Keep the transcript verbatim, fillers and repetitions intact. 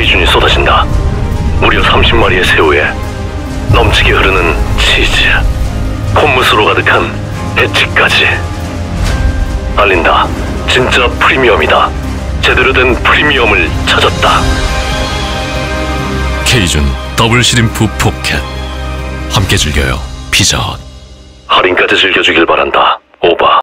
K준이 쏟아진다. 무려 삼십 마리의 새우에 넘치게 흐르는 치즈, 콧무스로 가득한 해치까지. 알린다. 진짜 프리미엄이다. 제대로 된 프리미엄을 찾았다. K준 더블 시림프 포켓. 함께 즐겨요. 피자헛. 할인까지 즐겨주길 바란다. 오바.